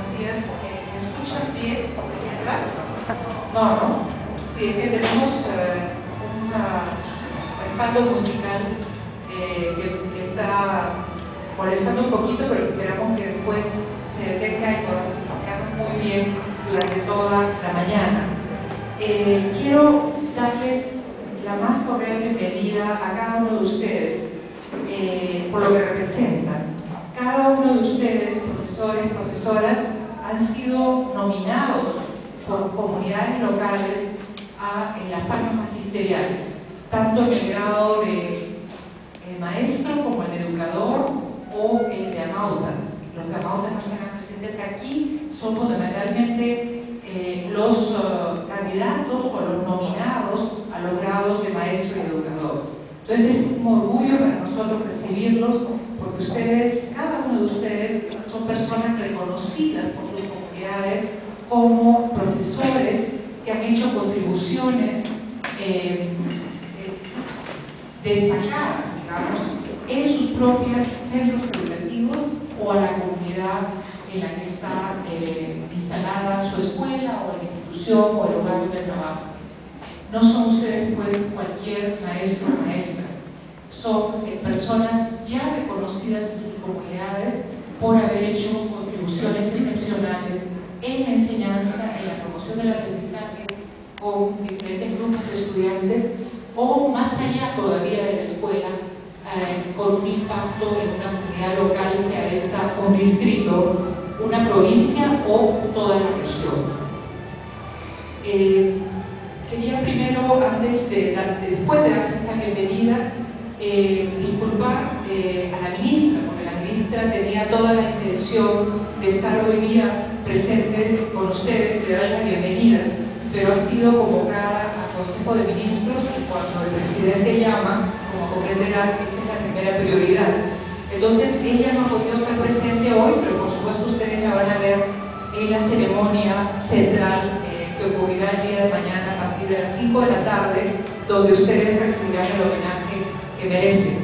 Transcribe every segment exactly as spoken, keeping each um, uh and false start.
días. Eh, ¿Me escuchan bien aquí atrás? No, no. Sí, es que tenemos eh, un respaldo musical eh, que, que está molestando un poquito, pero esperamos que después se detenga y podamos muy bien durante toda la mañana. Eh, quiero darles la más cordial bienvenida a cada uno de ustedes eh, por lo que representan. Cada uno de ustedes, profesores, profesoras, han sido nominados por comunidades locales a en las palmas magisteriales, tanto en el grado de eh, maestro como el de educador o el de amauta. Los de amauta no están presentes aquí, son fundamentalmente eh, los uh, candidatos o los nominados a los grados de maestro y educador. Entonces es un orgullo para nosotros recibirlos, porque ustedes, cada uno de ustedes, son personas reconocidas por sus comunidades como profesores que han hecho contribuciones eh, eh, destacadas, digamos, en sus propios centros educativos o a la comunidad en la que está eh, instalada su escuela o la institución o el lugar de trabajo. No son ustedes pues cualquier maestro o maestra, son eh, personas ya reconocidas en sus comunidades por haber hecho contribuciones excepcionales en la enseñanza, en la promoción del aprendizaje con diferentes grupos de estudiantes o más allá todavía de la escuela, eh, con un impacto en una comunidad local, sea esta un distrito, una provincia o toda la región. Eh, quería primero, antes de dar, después de dar esta bienvenida, eh, disculpar eh, a la ministra, porque la ministra tenía toda la intención de estar hoy día presente con ustedes, de dar la bienvenida, pero ha sido convocada al Consejo de Ministros y cuando el presidente llama, como comprenderán, esa es la primera prioridad. Entonces ella no ha podido estar presente hoy, pero por supuesto ustedes la van a ver en la ceremonia central eh, que ocurrirá el día de mañana a partir de las cinco de la tarde, donde ustedes recibirán el homenaje que merecen.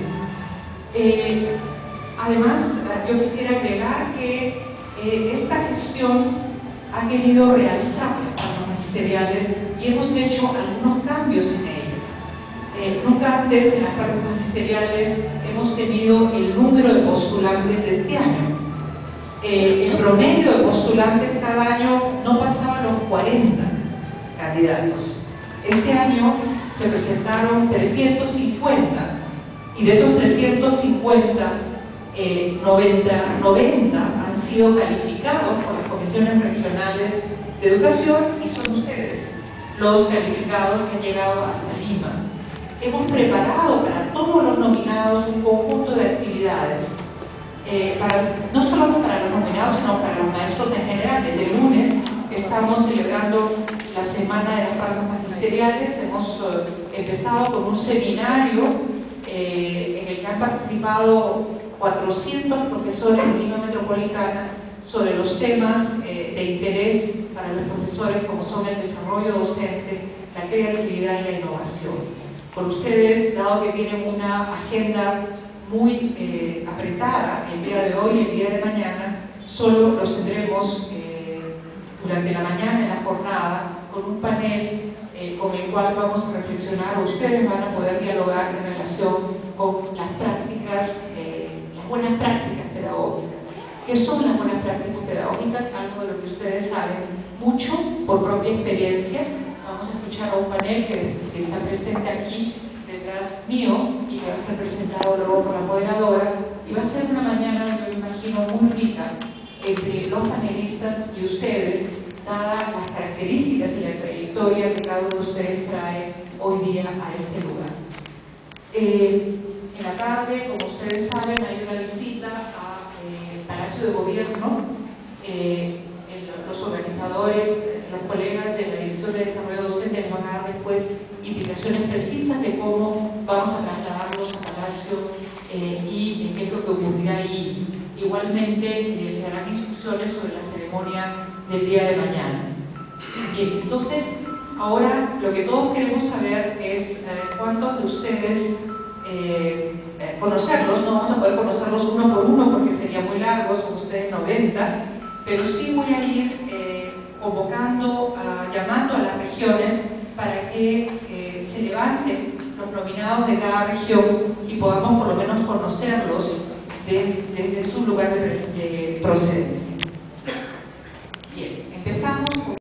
Eh, además, yo quisiera agregar que eh, esta gestión ha querido realizar las palmas magisteriales y hemos hecho algunos cambios en ellas. Eh, nunca antes en las palmas magisteriales hemos tenido el número de postulantes de este año. Eh, el promedio de postulantes cada año no pasaba los cuarenta candidatos. Este año se presentaron trescientos cincuenta y de esos trescientos cincuenta, eh, noventa, noventa han sido calificados por las comisiones regionales de educación y son ustedes los calificados que han llegado hasta Lima. Hemos preparado para todos los nominados un conjunto de actividades, eh, para, no solo para los nominados, sino para los maestros en general. Desde el lunes estamos celebrando la Semana de las Palmas Magisteriales. Hemos uh, empezado con un seminario eh, en el que han participado cuatrocientos profesores de Lima Metropolitana sobre los temas eh, de interés para los profesores, como son el desarrollo docente, la creatividad y la innovación. Con ustedes, dado que tienen una agenda muy eh, apretada el día de hoy y el día de mañana, solo los tendremos eh, durante la mañana en la jornada con un panel eh, con el cual vamos a reflexionar, o ustedes van a poder dialogar en relación con las prácticas, eh, las buenas prácticas pedagógicas. ¿Qué son las buenas prácticas pedagógicas? Algo de lo que ustedes saben mucho por propia experiencia. Vamos a escuchar a un panel que, que está presente aquí detrás mío y que va a ser presentado luego por la moderadora, y va a ser una mañana, yo me imagino, muy rica entre los panelistas y ustedes, dadas las características y la trayectoria que cada uno de ustedes trae hoy día a este lugar. Eh, en la tarde, como ustedes saben, hay una visita al eh, Palacio de Gobierno. Eh, el, los organizadores, los colegas de la Dirección de Desarrollo Docente les van a dar después indicaciones precisas de cómo vamos a trasladarlos a Palacio eh, y qué es lo que ocurrirá ahí. Igualmente eh, les darán instrucciones sobre la ceremonia del día de mañana. Bien, entonces ahora lo que todos queremos saber es eh, cuántos de ustedes eh, eh, conocerlos. No vamos a poder conocerlos uno por uno porque sería muy largo, son ustedes noventa, pero sí voy a ir eh, convocando, a, llamando a las regiones para que eh, se levanten los nominados de cada región y podamos por lo menos conocerlos de, desde su lugar de, de procedencia. Bien, empezamos.